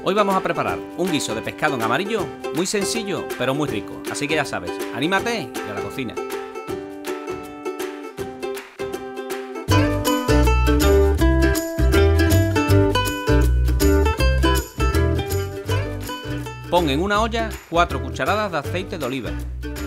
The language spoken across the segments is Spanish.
Hoy vamos a preparar un guiso de pescado en amarillo muy sencillo pero muy rico, así que ya sabes, anímate y a la cocina. Pon en una olla 4 cucharadas de aceite de oliva.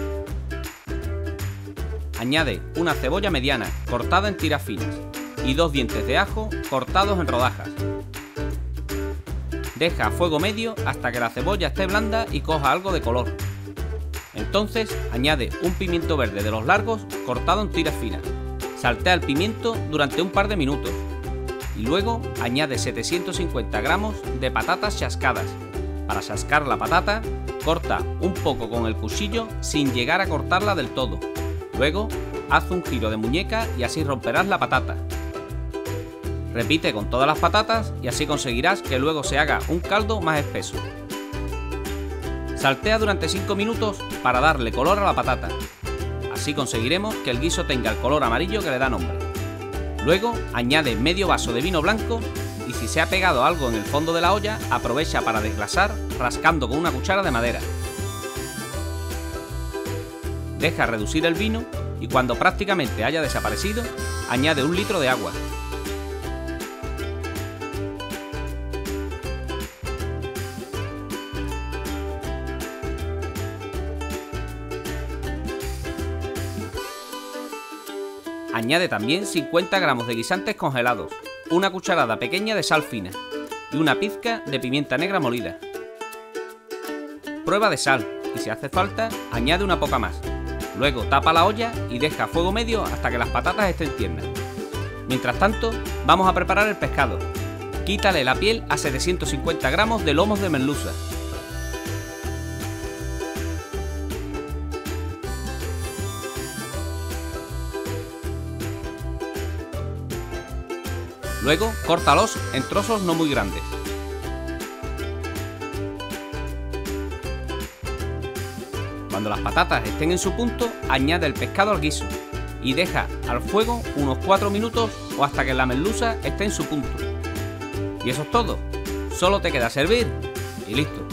Añade una cebolla mediana cortada en tiras finas y 2 dientes de ajo cortados en rodajas. Deja a fuego medio hasta que la cebolla esté blanda y coja algo de color. Entonces añade un pimiento verde de los largos cortado en tiras finas. Saltea el pimiento durante un par de minutos y luego añade 750 gramos de patatas chascadas. Para chascar la patata, corta un poco con el cuchillo sin llegar a cortarla del todo. Luego, haz un giro de muñeca y así romperás la patata. Repite con todas las patatas y así conseguirás que luego se haga un caldo más espeso. Saltea durante 5 minutos para darle color a la patata. Así conseguiremos que el guiso tenga el color amarillo que le da nombre. Luego, añade medio vaso de vino blanco y si se ha pegado algo en el fondo de la olla, aprovecha para desglasar rascando con una cuchara de madera. Deja reducir el vino y cuando prácticamente haya desaparecido, añade 1 litro de agua. Añade también 50 gramos de guisantes congelados, una cucharada pequeña de sal fina y una pizca de pimienta negra molida. Prueba de sal y si hace falta, añade una poca más. Luego tapa la olla y deja a fuego medio hasta que las patatas estén tiernas. Mientras tanto, vamos a preparar el pescado. Quítale la piel a 750 gramos de lomos de merluza. Luego, córtalos en trozos no muy grandes. Cuando las patatas estén en su punto, añade el pescado al guiso y deja al fuego unos 4 minutos o hasta que la merluza esté en su punto. Y eso es todo. Solo te queda servir y listo.